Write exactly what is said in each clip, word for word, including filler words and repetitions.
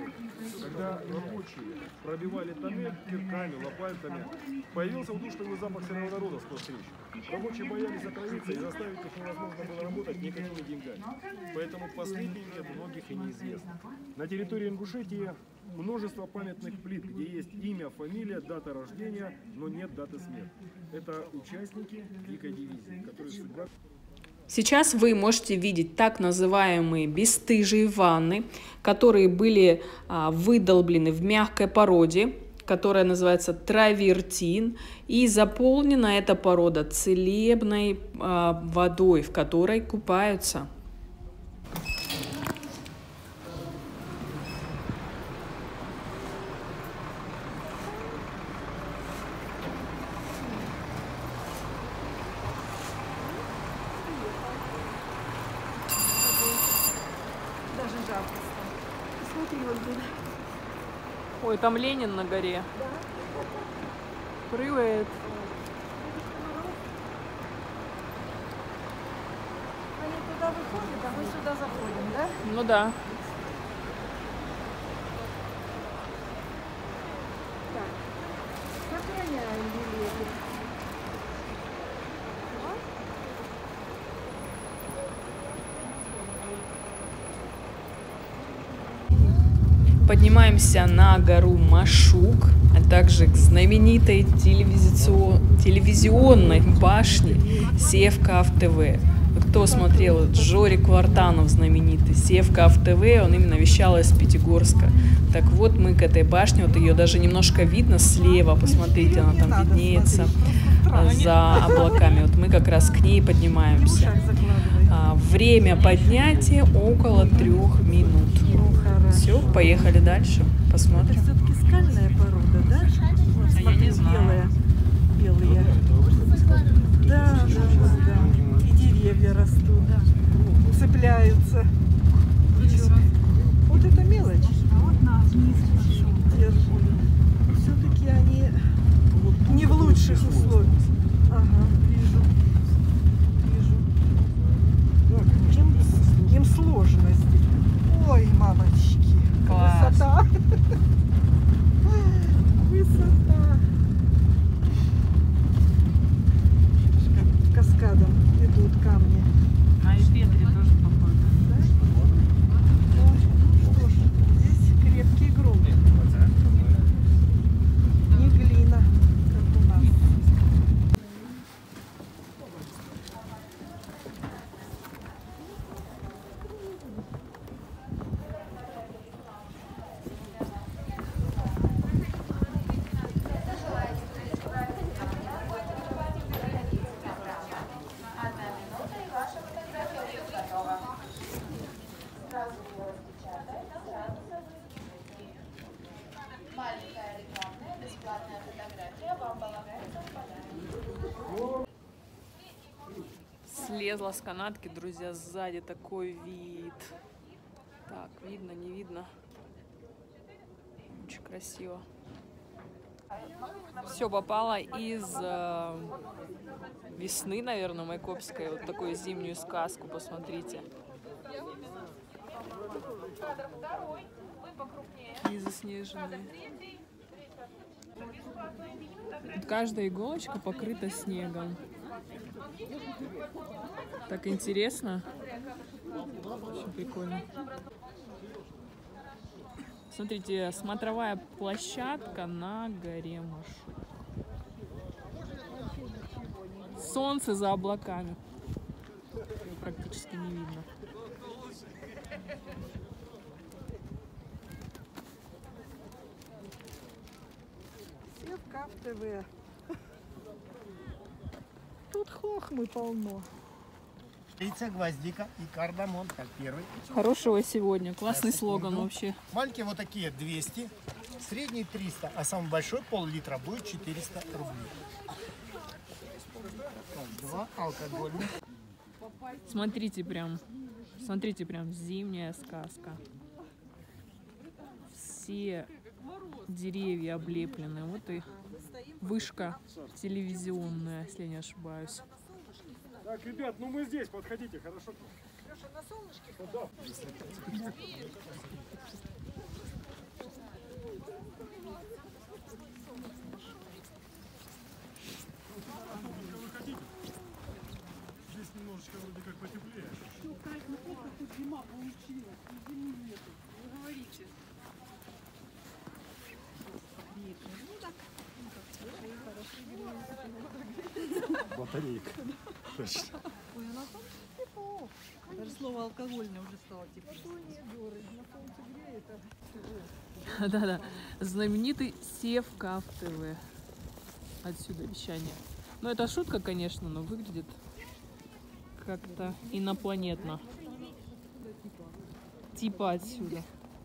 Когда рабочие пробивали тоннель кирками, лопатами, появился удушливый запах сероводорода сквозь трещины. Рабочие боялись отравиться, и заставить их невозможно было работать никакими деньгами. Поэтому последний век многих и неизвестно. На территории Ингушетии множество памятных плит, где есть имя, фамилия, дата рождения, но нет даты смерти. Это участники дикой дивизии, которые судьба... Сейчас вы можете видеть так называемые бесстыжие ванны, которые были а, выдолблены в мягкой породе, которая называется травертин, и заполнена эта порода целебной а, водой, в которой купаются. Даже жарко стало. Посмотри, вот где. Ой, там Ленин на горе. Да. Привет. Они туда выходят, а мы сюда заходим, да? Ну да. Так, сохраняем билеты. Поднимаемся на гору Машук, а также к знаменитой телевизион... телевизионной башне Севкав ТВ. Кто смотрел, Жорик Вартанов знаменитый, Севкав ТВ, он именно вещал из Пятигорска. Так вот, мы к этой башне, вот ее даже немножко видно слева, посмотрите, она там виднеется за облаками. Вот мы как раз к ней поднимаемся. Время поднятия около трех минут. Все, поехали дальше, посмотрим. Это все-таки скальная порода, да? Вот, смотри, белая. Белые. Да, да, да, да. И деревья растут, да. Цепляются. Вот это мелочь. Все-таки они не в лучших условиях. Ага, вижу. Вижу. Им, им сложности. Ой, мамочки. Класс. Высота. Высота. Каскадом идут камни. На Петре тоже похоже. Да? Ну что ж, здесь крепкий грунт. Не глина, как у нас. Маленькая рекламная бесплатная фотография вам полагается в подарок. Слезла с канатки, друзья, сзади такой вид. Так, видно, не видно. Очень красиво. Все попало из э, весны, наверное, майкопской. Вот такую зимнюю сказку, посмотрите. И заснеженные. Вот каждая иголочка покрыта снегом. Так интересно. Очень прикольно. Смотрите, смотровая площадка на горе Машук. Солнце за облаками. Его практически не видно. Севкав ТВ. Тут хохмы полно. Яйца, гвоздика и кардамон, как первый. Хорошего сегодня. Классный слоган вообще. Маленькие вот такие двести, средний триста, а самый большой пол-литра будет четыреста рублей. Так, два алкогольных. Смотрите прям, смотрите прям зимняя сказка. Все деревья облеплены. Вот и вышка телевизионная, если не ошибаюсь. Так, ребят, ну мы здесь, подходите, хорошо? Леша, на солнышке? Да. батарейка. Точно. Ой, она там тепло. Даже слово алкогольное уже стало типа. Да-да, знаменитый Севкаф ТВ. Отсюда вещание. Ну, это шутка, конечно, но выглядит как-то инопланетно. Типа отсюда.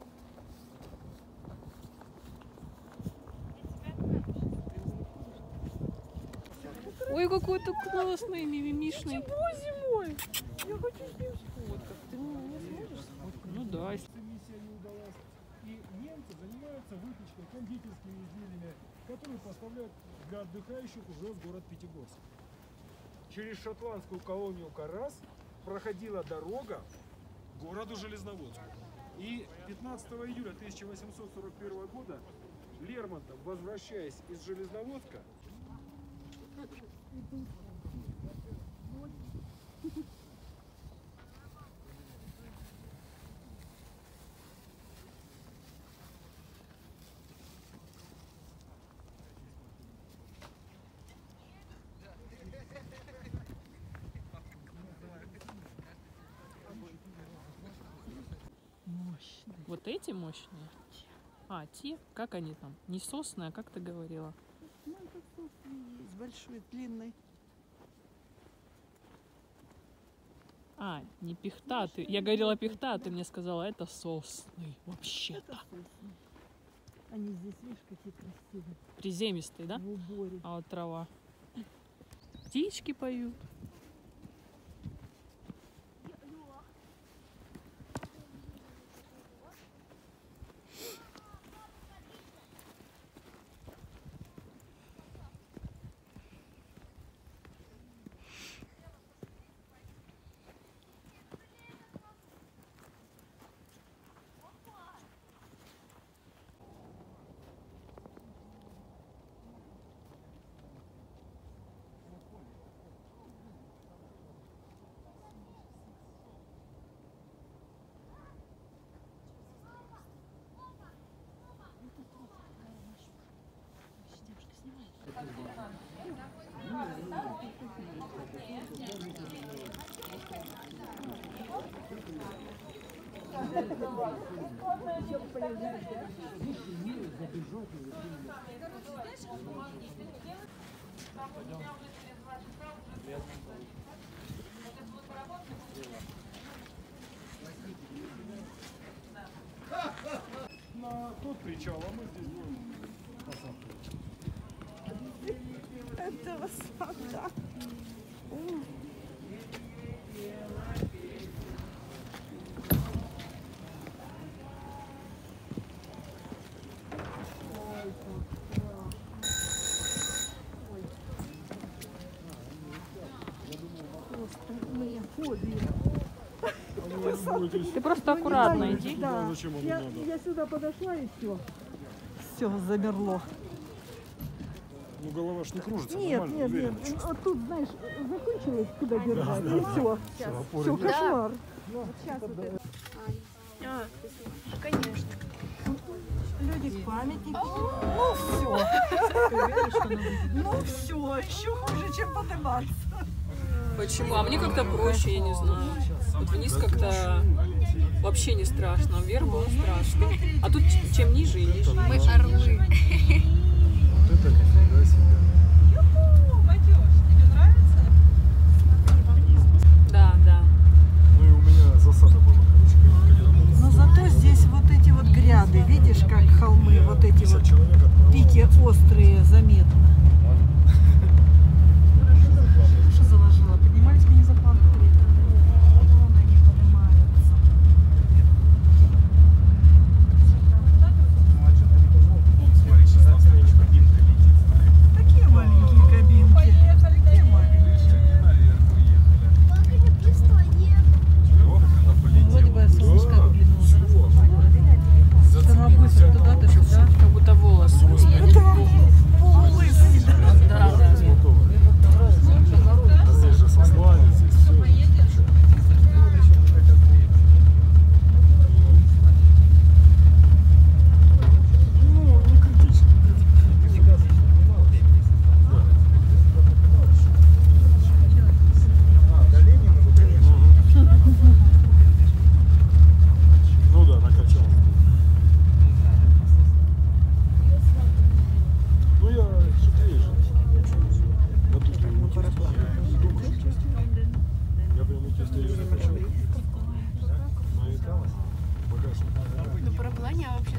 Ой, какой ты классный, мимимишный. Чего зимой? Я хочу с ним сфоткать. Ты не сможешь сфоткать? Ну да. Миссия не удалась. И немцы занимаются выпечкой, кондитерскими изделиями, которые поставляют для отдыхающих уже в город Пятигорск. Через шотландскую колонию Карас проходила дорога к городу Железноводску. И пятнадцатого июля тысяча восемьсот сорок первого года Лермонтов, возвращаясь из Железноводска, Вот эти мощные? А, те? Как они там? Не сосны, а как ты говорила? Ну, это сосны есть, большой, длинный. А, не пихта. Ты... Я говорила пихта, а ты мне сказала, это сосны. Вообще-то. Это сосны. Они здесь, видишь, какие красивые. Приземистые, да? В уборе. А вот трава. Птички поют. на тот причал, а мы здесь будем посадку. Это высота. Ты просто аккуратно иди. Да. Зачем оно Я, надо? я сюда подошла и все. Все, замерло. Ну голова ж не кружится, Нет, нормально, нет, уверенно. нет. Вот тут, знаешь, закончилось, куда держать, да, и да. все. Всё, опоры Все, нет. кошмар. Сейчас вот это. А, конечно. Люди памятники. Ну все. Ну все, еще хуже, чем подниматься. Почему? А мне как-то проще, я не знаю. Вот вниз как-то вообще не страшно, а вверх было страшно. А тут ч- чем ниже и ниже. Мы орлы. Вот это нифига себе. Да, да. Ну и у меня засада была, короче, когда Но зато здесь вот эти вот гряды, видишь, как холмы, вот эти вот человек отправил. пики острые заметно. Что заложила? Поднимались бы не заплакали. Вон они поднимаются. Такие маленькие кабинки. Такие маленькие. Вроде бы солнышко выглянуло. Она быстро туда-то сюда. Как будто волосы. Это полулысый. Да, да. Здесь же сослали, здесь все. Ну, не критично.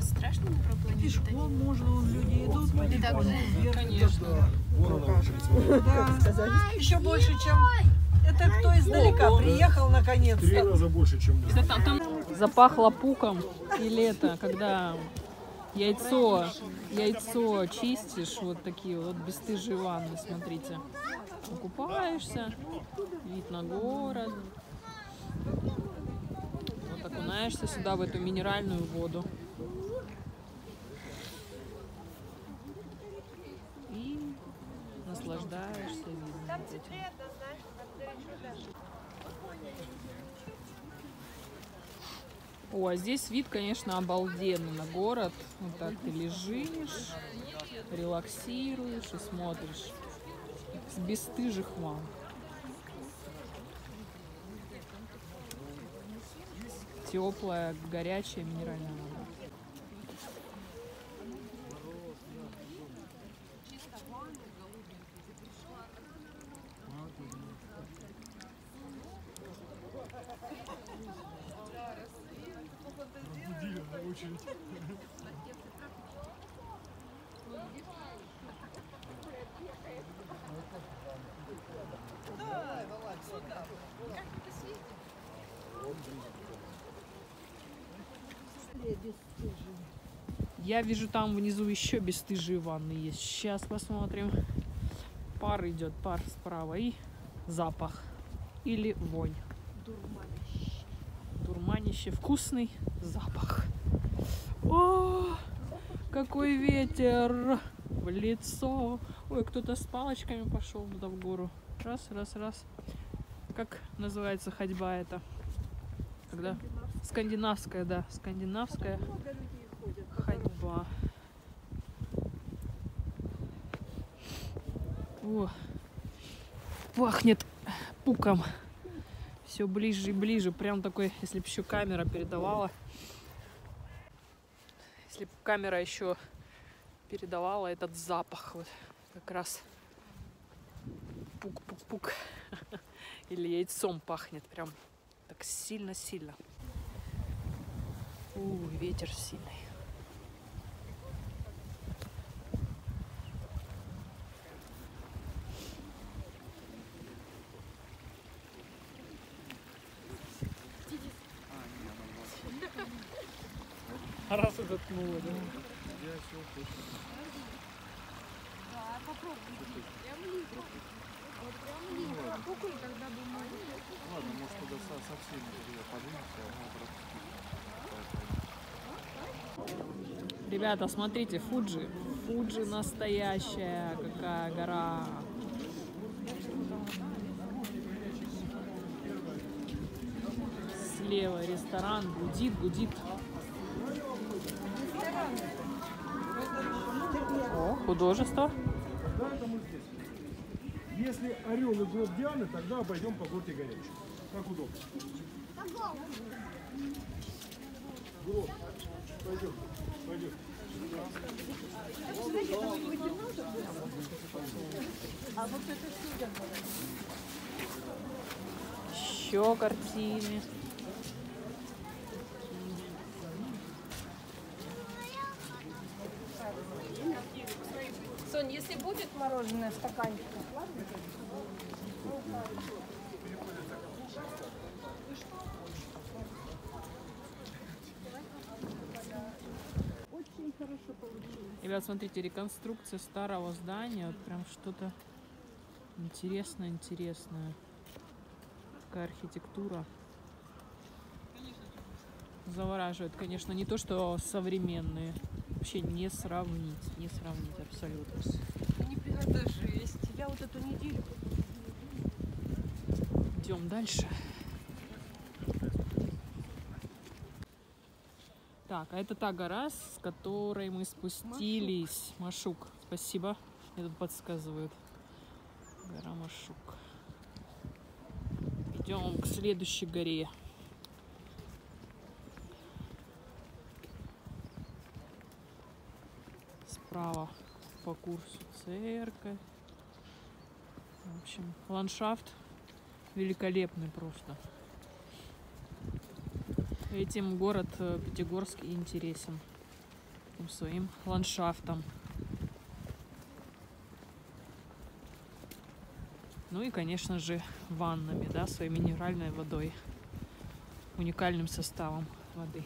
страшно на параплане летать? Пешком можно, вон люди идут потихоньку вверх. Конечно. Вон она очередь. Да, еще больше, чем... Это кто издалека приехал Три наконец-то. раза больше, чем мы. Это там, там запахло пуком. Или это, когда яйцо, яйцо чистишь, вот такие вот бесстыжие ванны, смотрите. Купаешься, вид на город. Вот окунаешься сюда, в эту минеральную воду. И наслаждаешься видом. этим. О, а здесь вид, конечно, обалденный на город. Вот так ты лежишь, релаксируешь и смотришь с бесстыжих ванн. Теплая, горячая минеральная вода. Я вижу, там внизу еще бесстыжие ванны есть. Сейчас посмотрим. Пар идет, пар справа и запах или вонь. Дурманище. Дурманище, вкусный запах. О, какой ветер в лицо. Ой, кто-то с палочками пошел туда в гору. Раз, раз, раз. Как называется ходьба эта? Когда? Скандинавская, да, скандинавская ходьба. О, пахнет пуком. Все ближе и ближе. Прям такой, если бы еще камера передавала. Если бы камера еще передавала этот запах. Вот как раз пук-пук-пук. Или яйцом пахнет. Прям так сильно-сильно. У, ветер сильный. Раз заткнула, да? Да, попробуй. Прям литр. Вот прям литр. А куколь тогда думаю. Ладно, может туда со- совсем ее подвинемся. Ребята, смотрите, Фуджи. Фуджи настоящая. Какая гора. Слева ресторан. Гудит, гудит. О, художество. Да, это мы здесь. Если орел и гроб Дианы, тогда обойдем по горке горячей. Как удобно. Гроб. Пойдем. Пойдем. Еще картины. Сонь, если будет мороженое в стаканчиках, ладно? Очень хорошо получилось. Ребят, смотрите, реконструкция старого здания. Вот прям что-то интересное, интересное. Такая архитектура. Завораживает, конечно, не то, что современные. Вообще не сравнить, не сравнить абсолютно. Нифига жесть. Я вот эту неделю... Идем дальше. Так, а это та гора, с которой мы спустились. Машук. Спасибо. Мне тут подсказывают. Гора Машук. Идем к следующей горе. Справа по курсу церковь. В общем, ландшафт великолепный просто. Этим город Пятигорск и интересен. таким своим ландшафтом. Ну и, конечно же, ваннами, да, своей минеральной водой, уникальным составом воды.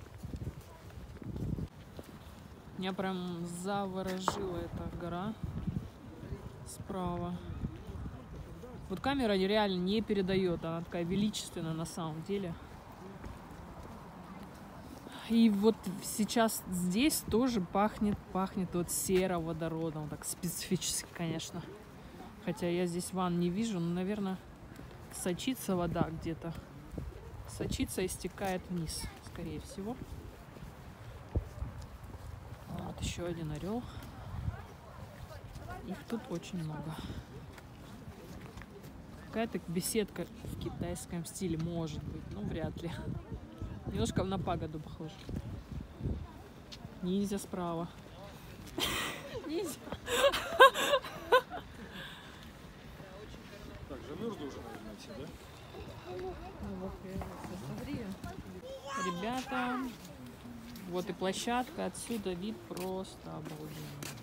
Меня прям заворожила эта гора справа. Вот камера реально не передает, она такая величественная на самом деле. И вот сейчас здесь тоже пахнет, пахнет вот сероводородом, так специфически, конечно. Хотя я здесь ванн не вижу, но, наверное, сочится вода где-то. Сочится и стекает вниз, скорее всего. Вот еще один орел. Их тут очень много. Какая-то беседка в китайском стиле, может быть, ну вряд ли. Немножко на пагоду похоже. Ниндзя справа. Ниндзя. Так, замерзли уже, наверное, все, да? Ребята, вот и площадка, отсюда вид просто обалденный.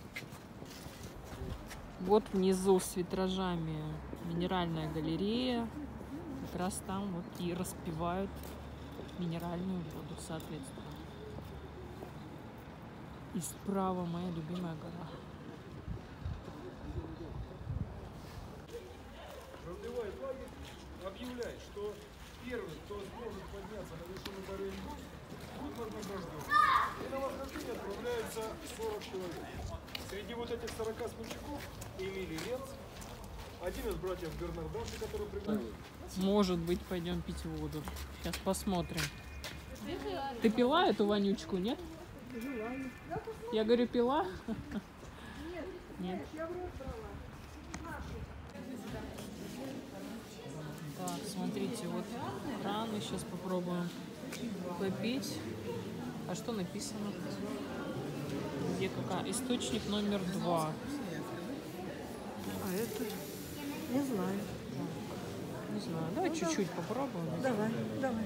Вот внизу с витражами минеральная галерея. Как раз там вот и распивают минеральную воду, соответственно. И справа моя любимая гора. Разбивает лагерь, объявляет, что первый, кто сможет подняться на вершину горы Эльбрус, будет награжден. И на восхождение отправляется сорок человек. Среди вот этих сорока смельчаков Эмилий Ленц, один из братьев Бернардаши, который приготовил. Может быть, пойдем пить воду. Сейчас посмотрим. Ты пила эту вонючку, нет? Я говорю, пила? Нет. Так, смотрите, вот краны, сейчас попробуем попить. А что написано? Где какая? Источник номер два. А это? Не знаю. Не знаю, давай чуть-чуть попробуем. Давай, давай.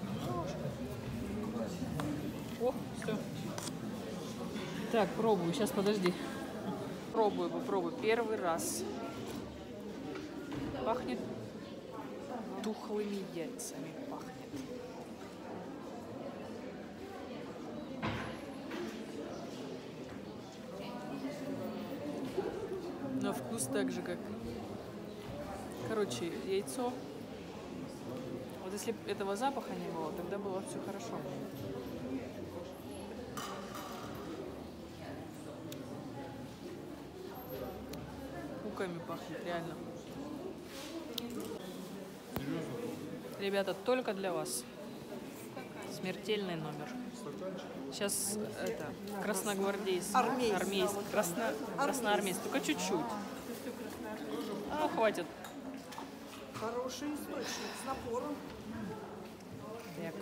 О, все. Так, пробую. Сейчас, подожди. Пробую, попробую. Первый раз. Пахнет тухлыми яйцами. Пахнет. На вкус так же, как... Короче, яйцо. Вот если бы этого запаха не было, тогда было все хорошо. Луками пахнет, реально. Ребята, только для вас. Смертельный номер. Сейчас это красногвардейский, Армейский. армейский, красно, красноармейский, только чуть-чуть. А, хватит. Хороший источник с напором. Так.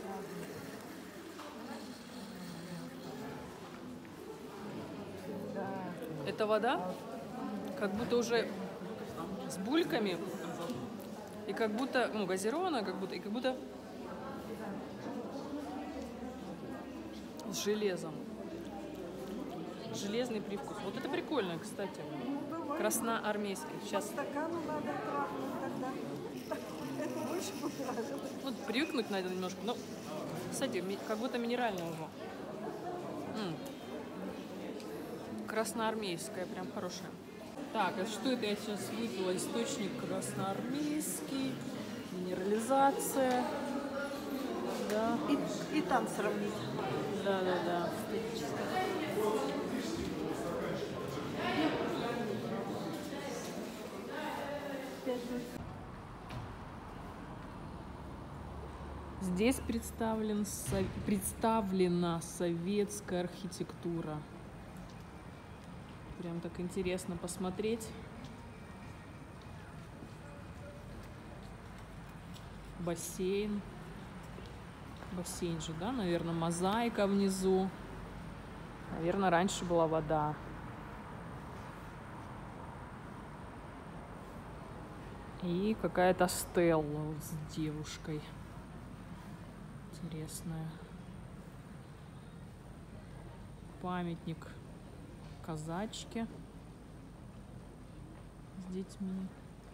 Это вода, как будто уже с бульками, и как будто, ну, газированная, как будто, и как будто с железом. Железный привкус. Вот это прикольно, кстати. Красноармейский. Сейчас. Стакану надо трахнуть тогда. Это больше понравилось. Ну, привыкнуть надо немножко. Но, кстати, ми- как будто минеральное уже. М. Красноармейская, прям хорошая. Так, а что это я сейчас выпила? Источник красноармейский, минерализация. Да, И, и там сравнить. да, да, да. Здесь представлен, со- представлена советская архитектура. Прям так интересно посмотреть. Бассейн. Бассейн же, да, наверное, мозаика внизу. Наверное, раньше была вода. И какая-то стелла вот с девушкой. Интересная. памятник казачке с детьми.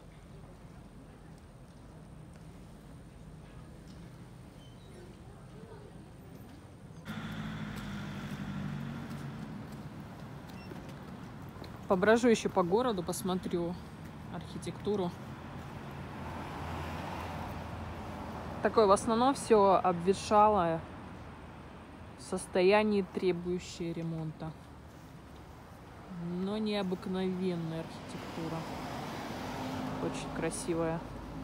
Поброжу еще по городу, посмотрю архитектуру. Такое в основном все обветшалое, в состоянии, требующее ремонта. Но необыкновенная архитектура. Очень красивая.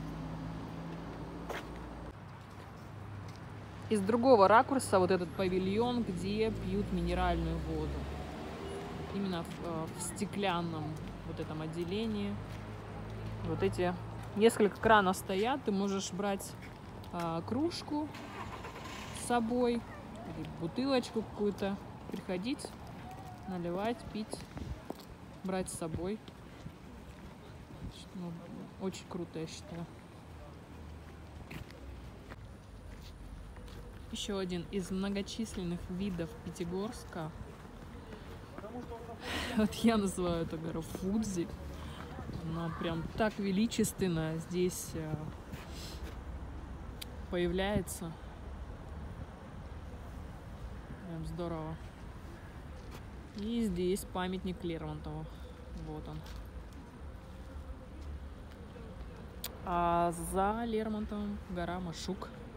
Из другого ракурса вот этот павильон, где пьют минеральную воду. Именно в, в стеклянном вот этом отделении. Вот эти несколько кранов стоят. Ты можешь брать а, кружку с собой или бутылочку какую-то, приходить, наливать, пить, брать с собой. Ну, очень круто, я считаю. Еще один из многочисленных видов Пятигорска. Вот я называю эту гору Фудзи. Она прям так величественно здесь появляется. Прям здорово. И здесь памятник Лермонтову. Вот он. А за Лермонтовым гора Машук.